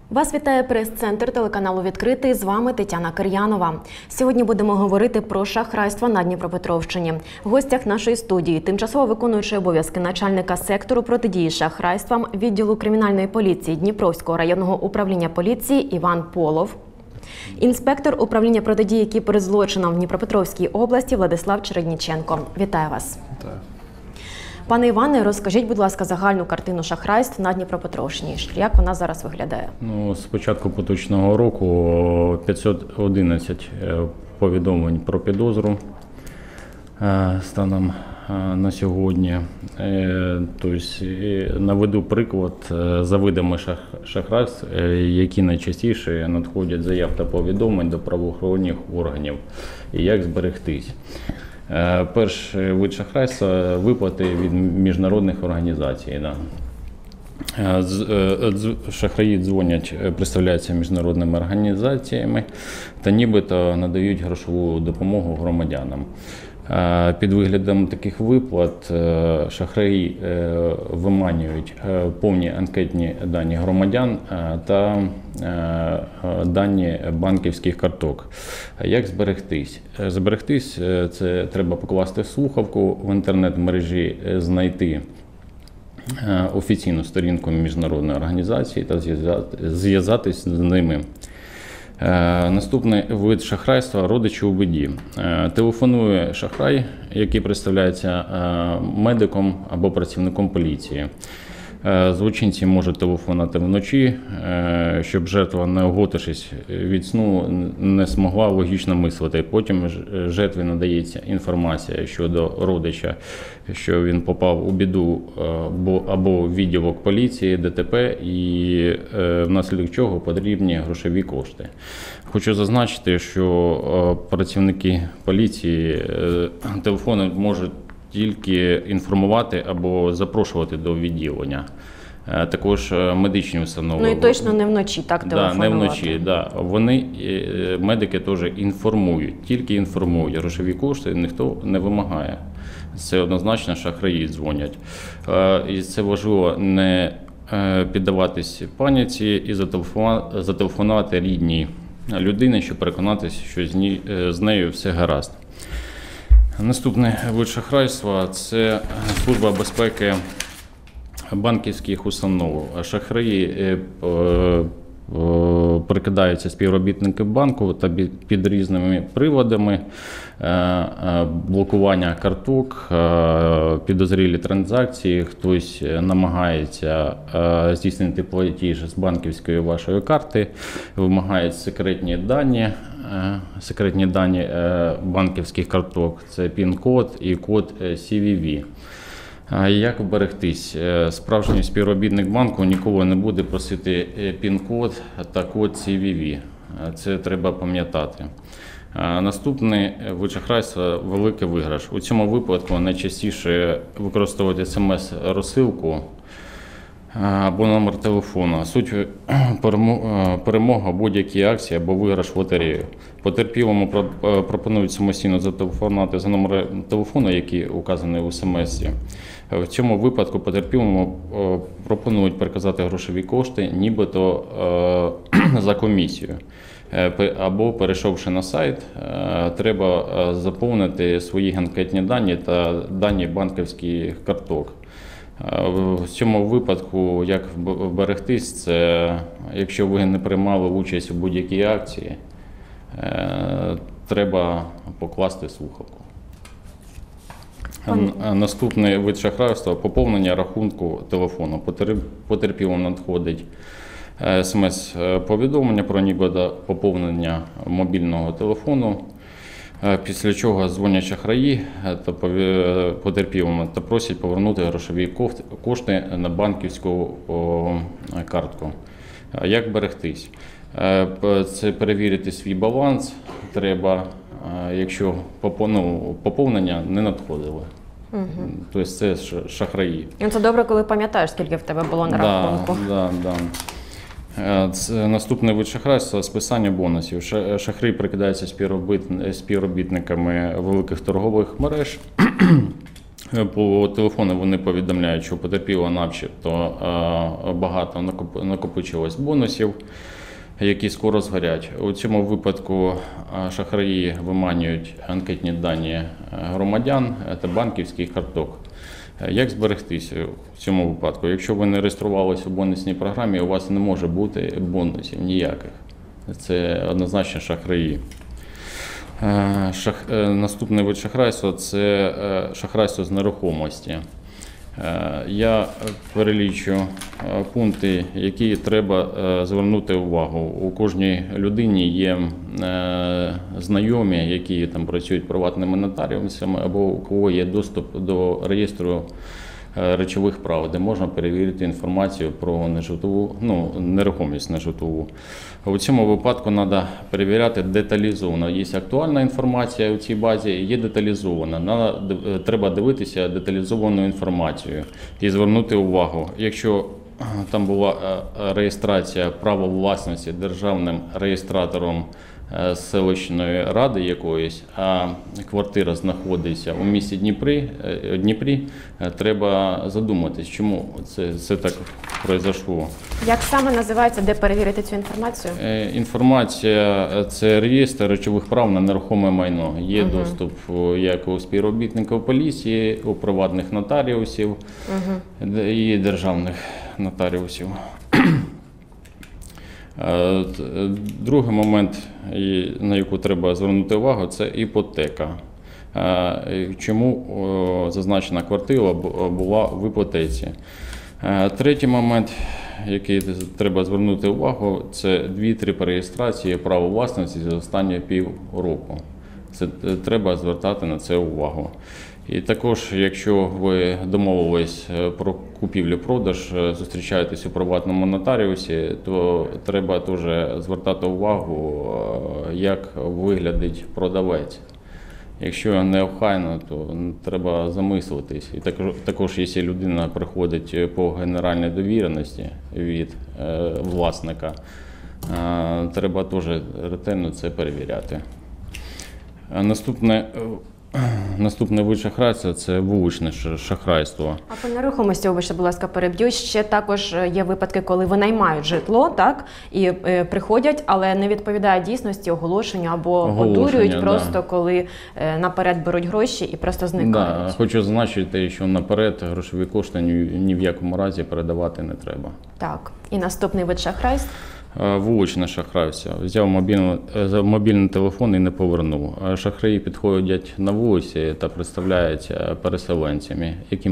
Вас вітає прес-центр телеканалу «Відкритий». З вами Тетяна Кир'янова. Сьогодні будемо говорити про шахрайство на Дніпропетровщині. В гостях нашої студії тимчасово виконуючий обов'язки начальника сектору протидії шахрайствам відділу кримінальної поліції Дніпровського районного управління поліції Іван Полов. Інспектор управління протидії кіберзлочинам в Дніпропетровській області Владислав Чередніченко. Вітаю вас. Вітаю. Пане Іване, розкажіть, будь ласка, загальну картину шахрайств на Дніпропетровщині. Як вона зараз виглядає? З початку поточного року 511 повідомлень про підозру станом на сьогодні. Тобто, наведу приклад за видами шахрайств, які найчастіше надходять заяв та повідомлень до правоохоронних органів. І як зберегтись. Перший вид шахрайства – виплати від міжнародних організацій. Шахраї дзвонять, представляються міжнародними організаціями та нібито надають грошову допомогу громадянам. Під виглядом таких виплат шахраї виманюють повні анкетні дані громадян та дані банківських карток. Як зберегтись? Зберегтись – це треба покласти слухавку в інтернет-мережі, знайти офіційну сторінку міжнародної організації та зв'язатись з ними. Наступний вид шахрайства – родичі у біді. Телефонує шахрай, який представляється медиком або працівником поліції. Злочинці можуть телефонувати вночі, щоб жертва, не оговтавшись від сну, не змогла логічно мислити. Потім жертві надається інформація щодо родича, що він попав у біду або в відділок поліції, ДТП, і внаслідок чого потрібні грошові кошти. Хочу зазначити, що працівники поліції телефони можуть тільки інформувати або запрошувати до відділення. Також медичні установи. Ну і точно не вночі, так, телефонувати? Так, не вночі, да. Вони, медики теж інформують, тільки інформують. Грошові кошти ніхто не вимагає. Це однозначно шахраї дзвонять. І це важливо не піддаватись паніці і зателефонувати рідній людині, щоб переконатися, що з нею все гаразд. Наступний вид шахрайства – це Служба безпеки банківських установ. Шахраї прикидаються співробітники банку та під різними приводами, блокування карток, підозрілі транзакції, хтось намагається здійснити платіж з банківської вашої карти, вимагають секретні дані банківських карток, це пін-код і код CVV. Як вберегтись? Справжній співробітник банку ніколи не буде просити пін-код та код CVV. Це треба пам'ятати. Наступний вид шахрайства – великий виграш. У цьому випадку найчастіше використовують смс-розсилку або номер телефону. Суть – перемога будь-якій акції або виграш в лотерею. Потерпілому пропонують самостійно зателефонувати за номером телефону, який указаний у смс-ці. В цьому випадку потерпілому пропонують переказати грошові кошти, нібито за комісію. Або, перейшовши на сайт, треба заповнити свої анкетні дані та дані банківських карток. В цьому випадку, як вберегтись, це якщо ви не приймали участь у будь-якій акції, треба покласти слухавку. Наступний вид шахрайства – поповнення рахунку телефону. Потерпілому надходить смс-повідомлення про нібито поповнення мобільного телефону, після чого дзвонять шахраї та потерпілому та просять повернути грошові кошти на банківську картку. Як берегтись? Це перевірити свій баланс треба, якщо поповнення не надходило. Тобто це шахраї. Це добре, коли пам'ятаєш, скільки в тебе було на рахунку. Наступний вид шахрайства – списання бонусів. Шахраї прикидаються співробітниками великих торгових мереж По телефону вони повідомляють, що потерпіло начебто багато накопичилось бонусів, які скоро згорять. У цьому випадку шахраї виманюють анкетні дані громадян та банківських карток. Як зберегтися в цьому випадку? Якщо ви не реєструвалися у бонусній програмі, у вас не може бути бонусів ніяких. Це однозначно шахраї. Наступний вид шахрайства – це шахрайство з нерухомості. Я перелічу пункти, які треба звернути увагу. У кожній людині є знайомі, які там працюють приватними нотаріусами, або у кого є доступ до реєстру речових прав, де можна перевірити інформацію про нерухомість нежитлову. У цьому випадку треба перевіряти деталізовано. Є актуальна інформація у цій базі, є деталізована. Треба дивитися деталізовану інформацію і звернути увагу. Якщо там була реєстрація права власності державним реєстратором селищної ради якоїсь, а квартира знаходиться у місті Дніпрі, треба задуматись, чому це так пройшло. Як саме називається, де перевірити цю інформацію? Інформація – це реєстр речових прав на нерухоме майно. Є доступ як у співробітників поліції, у приватних нотаріусів і державних нотаріусів. Другий момент, на який треба звернути увагу, це іпотека. Чому зазначена квартира була в іпотеці. Третій момент, який треба звернути увагу, це 2-3 перереєстрації права власності за останні півроку. Це треба звертати на це увагу. І також, якщо ви домовились про купівлю-продаж, зустрічаєтесь у приватному нотаріусі, то треба теж звертати увагу, як виглядить продавець. Якщо неохайно, то треба замислитись. І також, якщо людина приходить по генеральній довіреності від власника, треба теж ретельно це перевіряти. Наступний вид шахрайства – це вуличне шахрайство. А по нерухомості, вибачте, будь ласка, переб'ю. Ще також є випадки, коли винаймають житло, так, і приходять, але не відповідає дійсності оголошенню або одурюють просто, коли наперед беруть гроші і просто зникають. Да, хочу зазначити, що наперед грошові кошти ні в якому разі передавати не треба. Так. І наступний вид шахрайств? Вуличне шахрайство. Взяв мобільний телефон і не повернув. Шахраї підходять на вулиці та представляються переселенцями, яким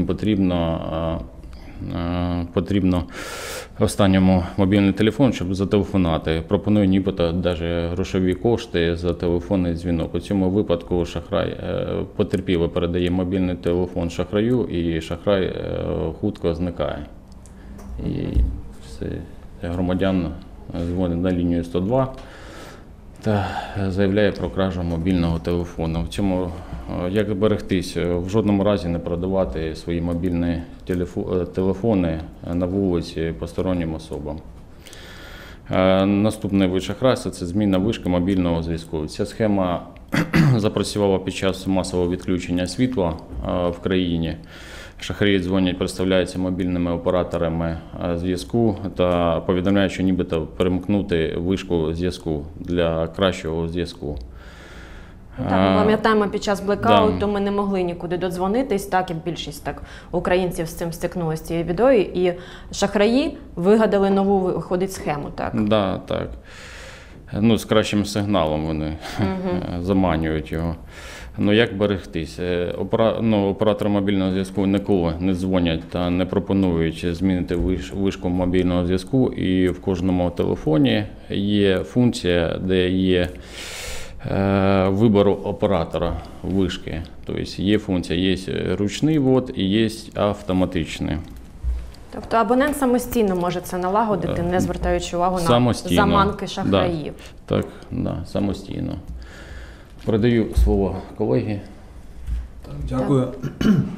потрібно останньому мобільний телефон, щоб зателефонувати. Пропонує нібито навіть грошові кошти за телефонний дзвінок. У цьому випадку шахрай потерпілий передає мобільний телефон шахраю, і шахрай хутко зникає. І все, громадян дзвонить на лінію 102 та заявляє про кражу мобільного телефону. В цьому, як берегтись, в жодному разі не продавати свої мобільні телефони на вулиці постороннім особам. Наступний вид шахрайства – це зміна вишки мобільного зв'язку. Ця схема запрацювала під час масового відключення світла в країні. Шахраї дзвонять, представляються мобільними операторами зв'язку та повідомляють, що нібито перемкнути вишку зв'язку для кращого зв'язку. Так, ми пам'ятаємо, під час блекауту ми не могли нікуди додзвонитись, так, і більшість українців з цим стикнулися, з цією бідою, і шахраї вигадали нову, виходить, схему, так? Да, так. З кращим сигналом вони заманюють його. Як берегтись? Оператори мобільного зв'язку ніколи не дзвонять та не пропонують змінити вишку мобільного зв'язку. І в кожному телефоні є функція, де є вибору оператора вишки. Тобто є функція, є ручний ввод і є автоматичний. Тобто абонент самостійно може це налагодити, не звертаючи увагу на заманки шахраїв. Так, самостійно. Передаю слово колегі. Дякую.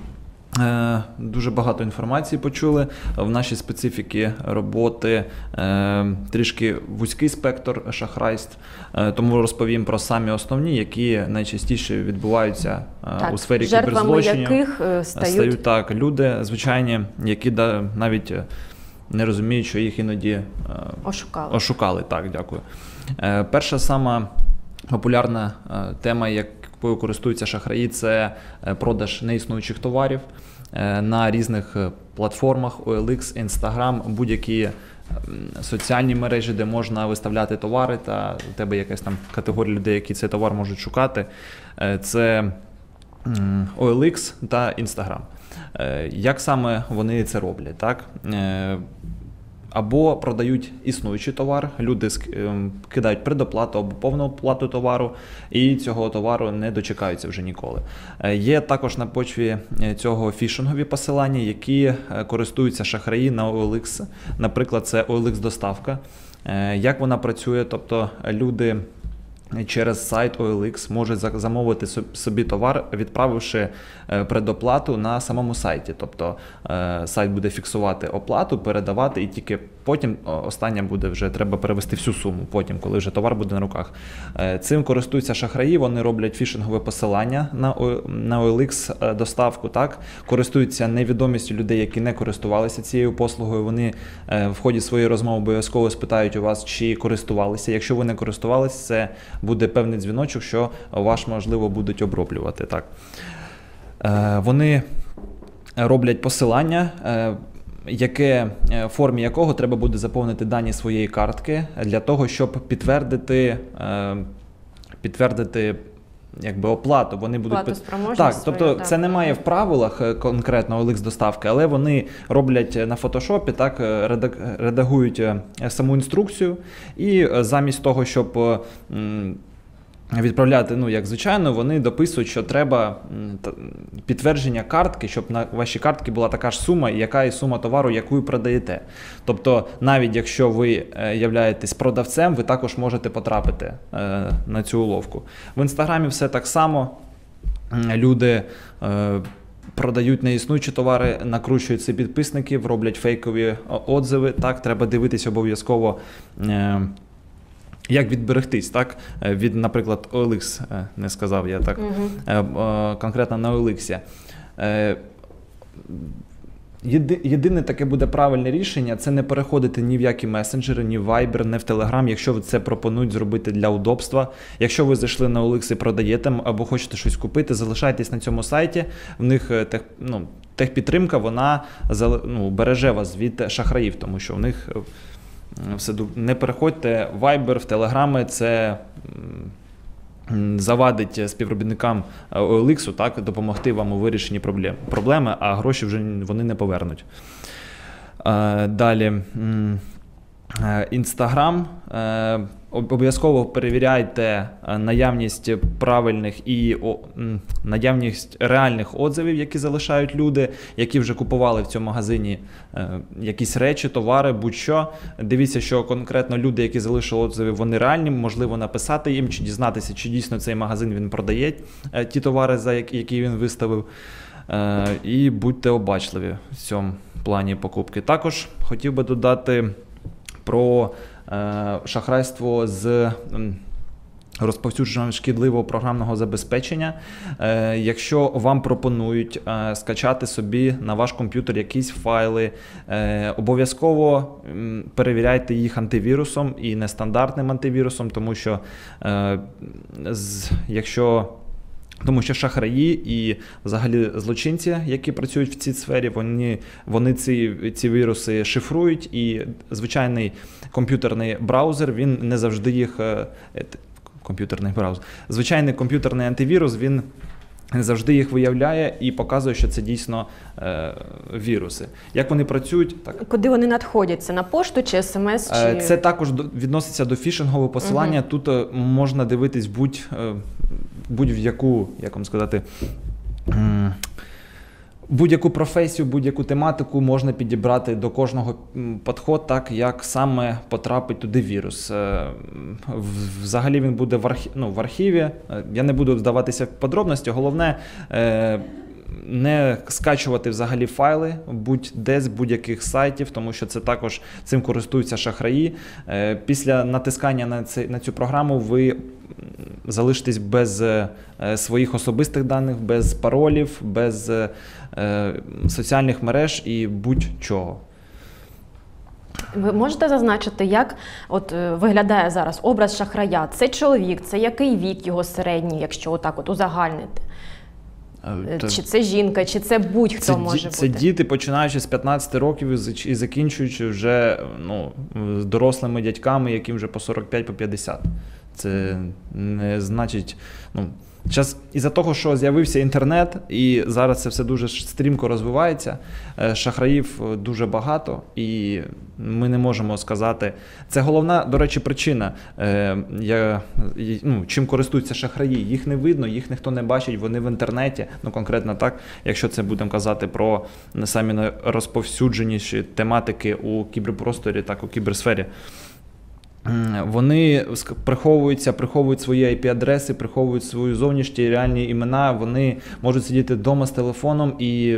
Дуже багато інформації почули. В нашій специфіці роботи трішки вузький спектр шахрайств, тому розповім про самі основні, які найчастіше відбуваються у сфері кіберзлочинів. Жертвами яких стають так, люди звичайні, які навіть не розуміють, що їх іноді ошукали. Так, дякую. Перша сама популярна тема, якою користуються шахраї, це продаж неіснуючих товарів на різних платформах, OLX, Instagram, будь-які соціальні мережі, де можна виставляти товари, та у тебе якась там категорія людей, які цей товар можуть шукати. Це OLX та Instagram. Як саме вони це роблять? Так? Або продають існуючий товар, люди кидають предоплату або повну оплату товару, і цього товару не дочекаються вже ніколи. Є також на почві цього фішингові посилання, які користуються шахраї на OLX. Наприклад, це OLX-доставка. Як вона працює? Тобто люди через сайт OLX можуть замовити собі товар, відправивши предоплату на самому сайті. Тобто сайт буде фіксувати оплату, передавати, і тільки потім останнє буде вже треба перевести всю суму, потім, коли вже товар буде на руках. Цим користуються шахраї, вони роблять фішингове посилання на OLX доставку, так? Користуються невідомістю людей, які не користувалися цією послугою. Вони в ході своєї розмови обов'язково спитають у вас, чи користувалися. Якщо ви не користувалися, це буде певний дзвіночок, що ваш, можливо, будуть оброблювати. Так. Вони роблять посилання, в формі якого треба буде заповнити дані своєї картки для того, щоб підтвердити оплату. Вони будуть так, тобто це немає в правилах конкретно OLX-доставки, але вони роблять на фотошопі, так, редагують саму інструкцію, і замість того, щоб відправляти, як звичайно, вони дописують, що треба підтвердження картки, щоб на вашій картці була така ж сума, яка і сума товару, яку ви продаєте. Тобто, навіть якщо ви являєтесь продавцем, ви також можете потрапити на цю уловку. В Інстаграмі все так само. Люди продають неіснуючі товари, накручують цих підписників, роблять фейкові отзиви. Так, треба дивитись обов'язково, як відберегтись, так? Від, наприклад, OLX, не сказав я так, конкретно на OLX. Єдине таке буде правильне рішення – це не переходити ні в які месенджери, ні в Viber, ні в Telegram, якщо ви це пропонують зробити для удобства. Якщо ви зайшли на OLX і продаєте, або хочете щось купити, залишайтесь на цьому сайті. В них техпідтримка, вона береже вас від шахраїв, тому що в них не переходьте в Viber, в Telegram, це завадить співробітникам OLX, так, допомогти вам у вирішенні проблеми, а гроші вже вони не повернуть. Далі. Instagram. Обов'язково перевіряйте наявність правильних і наявність реальних отзивів, які залишають люди, які вже купували в цьому магазині якісь речі, товари, будь-що. Дивіться, що конкретно люди, які залишили отзиви, вони реальні, можливо написати їм, чи дізнатися, чи дійсно цей магазин він продає ті товари, за які він виставив. І будьте обачливі в цьому плані покупки. Також хотів би додати про шахрайство з розповсюдженням шкідливого програмного забезпечення. Якщо вам пропонують скачати собі на ваш комп'ютер якісь файли, обов'язково перевіряйте їх антивірусом і нестандартним антивірусом, тому що тому що шахраї і взагалі злочинці, які працюють в цій сфері, вони ці віруси шифрують, і звичайний комп'ютерний браузер, він не завжди їх... Звичайний комп'ютерний антивірус, він не завжди їх виявляє і показує, що це дійсно віруси. Як вони працюють? Так. Куди вони надходять? Це на пошту чи смс? Чи... Це також відноситься до фішингового посилання. Тут можна дивитись будь-яку, як вам сказати, будь-яку професію, будь-яку тематику можна підібрати до кожного підход, так, як саме потрапить туди вірус. Взагалі він буде в архіві. Я не буду вдаватися в подробності. Головне, не скачувати взагалі файли будь-де з будь-яких сайтів, тому що це також цим користуються шахраї. Після натискання на цю програму ви залишитесь без своїх особистих даних, без паролів, без соціальних мереж і будь-чого. Ви можете зазначити, як виглядає зараз образ шахрая? Це чоловік, це який вік його середній, якщо отак узагальнити? Чи це жінка, чи це будь-хто може бути? Це діти, починаючи з 15 років і закінчуючи вже дорослими дядьками, яким вже по 45, по 50. Це не значить... Зараз із-за того, що з'явився інтернет, і зараз це все дуже стрімко розвивається, шахраїв дуже багато, і ми не можемо сказати... Це головна, до речі, причина, чим користуються шахраї. Їх не видно, їх ніхто не бачить, вони в інтернеті, конкретно так, якщо це будемо казати про самі найрозповсюдженіші тематики у кіберпросторі, так у кіберсфері. Вони приховують свої IP-адреси, приховують свої зовнішні і реальні імена, вони можуть сидіти вдома з телефоном і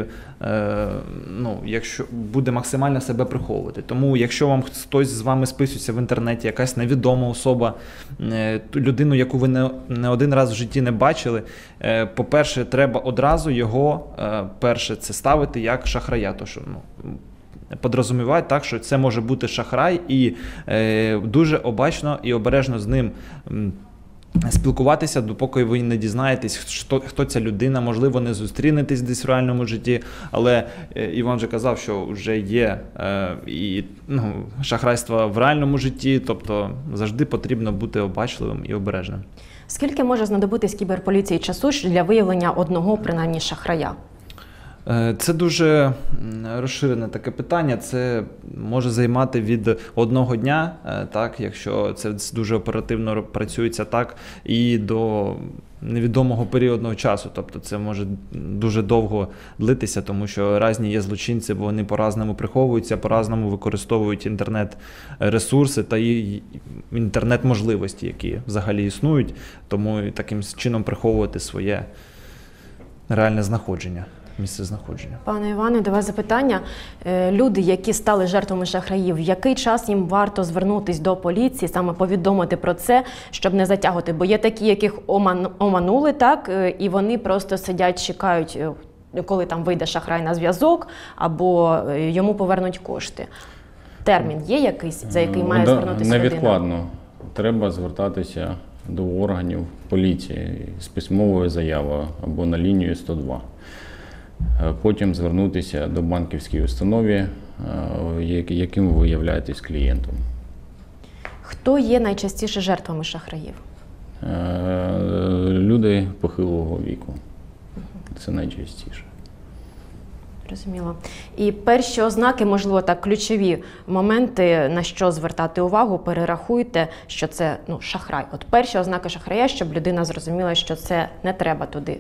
якщо буде максимально себе приховувати. Тому якщо вам хтось з вами списується в інтернеті, якась невідома особа, людину, яку ви не один раз в житті не бачили, по-перше, треба одразу його, перше, це ставити як шахрая, то що, подрозумівають так, що це може бути шахрай, і дуже обачно і обережно з ним спілкуватися, допоки ви не дізнаєтесь, хто ця людина, можливо, не зустрінетесь десь в реальному житті, але Іван вже казав, що вже є шахрайство в реальному житті, тобто завжди потрібно бути обачливим і обережним. Скільки може знадобитись кіберполіції часу для виявлення одного, принаймні, шахрая? Це дуже розширене таке питання, це може займати від одного дня, так, якщо це дуже оперативно працюється так, і до невідомого періодного часу, тобто це може дуже довго длитися, тому що різні є злочинці, бо вони по-разному приховуються, по-разному використовують інтернет-ресурси та і інтернет-можливості, які взагалі існують, тому таким чином приховувати своє реальне знаходження. Місце знаходження. Пане Іване, до вас запитання. Люди, які стали жертвами шахраїв, в який час їм варто звернутися до поліції, саме повідомити про це, щоб не затягувати? Бо є такі, яких оманули, так, і вони просто сидять, чекають, коли там вийде шахрай на зв'язок, або йому повернуть кошти. Термін є якийсь, за який має звернутися людина? Невідкладно. Треба звертатися до органів поліції з письмовою заявою або на лінію 102. Потім звернутися до банківської установи, яким ви являєтесь клієнтом. Хто є найчастіше жертвами шахраїв? Люди похилого віку. Це найчастіше. Розуміло. І перші ознаки, можливо, так, ключові моменти, на що звертати увагу, перерахуйте, що це шахрай. От перші ознаки шахрая, щоб людина зрозуміла, що це не треба туди.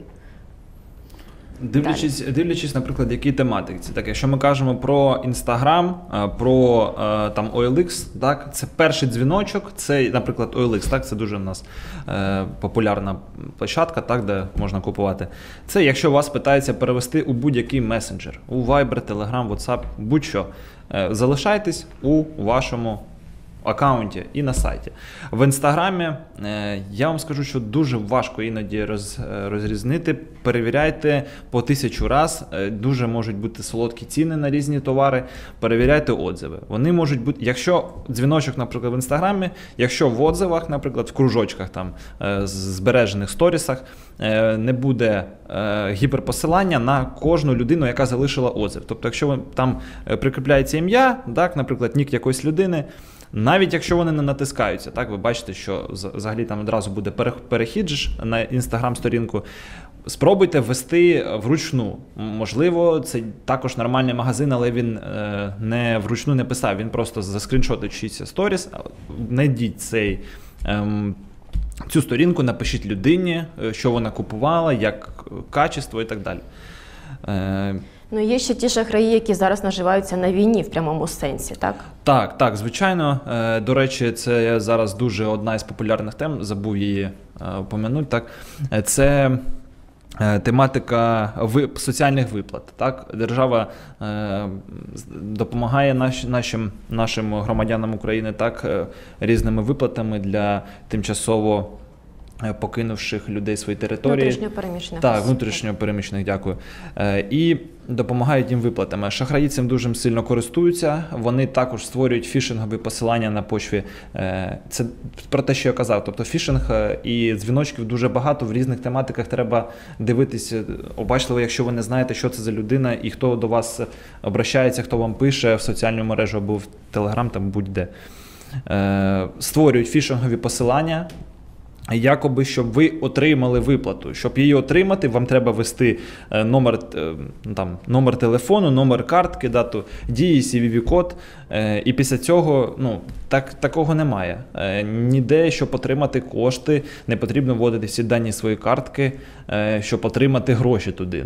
Дивлячись, наприклад, які тематики. Так, якщо ми кажемо про Instagram, про там OLX, так, це перший дзвіночок, це, наприклад, OLX, так, це дуже у нас популярна площадка, так, де можна купувати. Це якщо вас питаються перевести у будь-який месенджер, у Viber, Telegram, WhatsApp, будь-що. Залишайтесь у вашому аккаунті і на сайті. В Інстаграмі я вам скажу, що дуже важко іноді розрізнити. Перевіряйте по 1000 раз. Дуже можуть бути солодкі ціни на різні товари. Перевіряйте отзиви. Вони можуть бути, якщо дзвіночок, наприклад, в Інстаграмі, якщо в отзивах, наприклад, в кружочках, там, збережених сторісах, не буде гіперпосилання на кожну людину, яка залишила отзив. Тобто, якщо там прикріпляється ім'я, так, наприклад, нік якоїсь людини, навіть якщо вони не натискаються, так, ви бачите, що взагалі там одразу буде перехід на інстаграм-сторінку, спробуйте ввести вручну. Можливо, це також нормальний магазин, але він не вручну не писав, він просто заскріншотить чийсь сторіс, знайдіть цю сторінку, напишіть людині, що вона купувала, як качество і так далі. Є ще ті шахраї, які зараз наживаються на війні в прямому сенсі, так? Так, звичайно. До речі, це зараз дуже одна із популярних тем, забув її упомянути. Так. Це тематика соціальних виплат. Так? Держава допомагає нашим громадянам України так, різними виплатами для тимчасово покинувших людей свої території. Внутрішньопереміщених. Так, внутрішньопереміщених, дякую. І допомагають їм виплатами. Шахраї цим дуже сильно користуються. Вони також створюють фішингові посилання на почві. Це про те, що я казав. Тобто фішинг і дзвіночків дуже багато, в різних тематиках треба дивитися обачливо, якщо ви не знаєте, що це за людина і хто до вас обращається, хто вам пише в соціальну мережу або в Телеграм, там будь-де. Створюють фішингові посилання, якоби, щоб ви отримали виплату. Щоб її отримати, вам треба ввести номер телефону, номер картки, дату дії, CVV-код. І після цього такого немає. Ніде, щоб отримати кошти, не потрібно вводити всі дані своєї картки, щоб отримати гроші туди.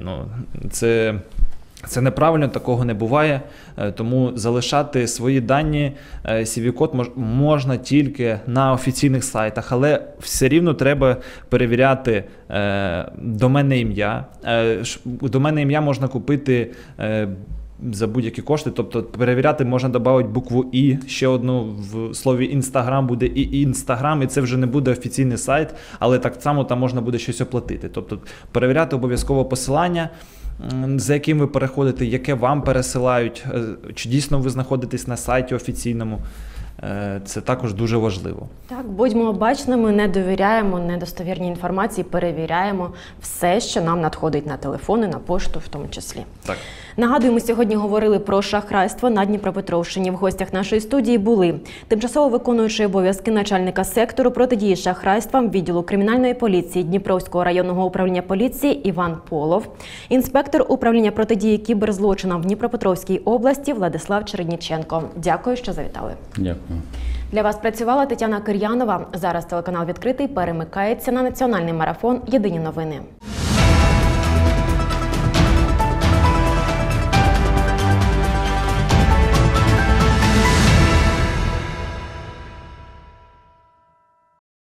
Це неправильно, такого не буває, тому залишати свої дані, CV-код можна тільки на офіційних сайтах, але все рівно треба перевіряти доменне ім'я. Доменне ім'я можна купити за будь-які кошти, тобто перевіряти можна додати букву «і», ще одну в слові «інстаграм» буде і «інстаграм», і це вже не буде офіційний сайт, але так само там можна буде щось оплатити. Тобто перевіряти обов'язково посилання, за яким ви переходите, яке вам пересилають, чи дійсно ви знаходитесь на сайті офіційному. Це також дуже важливо. Так, будьмо обачними, не довіряємо недостовірній інформації, перевіряємо все, що нам надходить на телефони, на пошту в тому числі. Так. Нагадуємо, сьогодні говорили про шахрайство на Дніпропетровщині. В гостях нашої студії були тимчасово виконуючий обов'язки начальника сектору протидії шахрайствам відділу кримінальної поліції Дніпровського районного управління поліції Іван Полов, інспектор управління протидії кіберзлочинам в Дніпропетровській області Владислав Чередніченко. Дякую, що завітали. Дякую. Для вас працювала Тетяна Кир'янова. Зараз телеканал «Відкритий» перемикається на національний марафон «Єдині новини».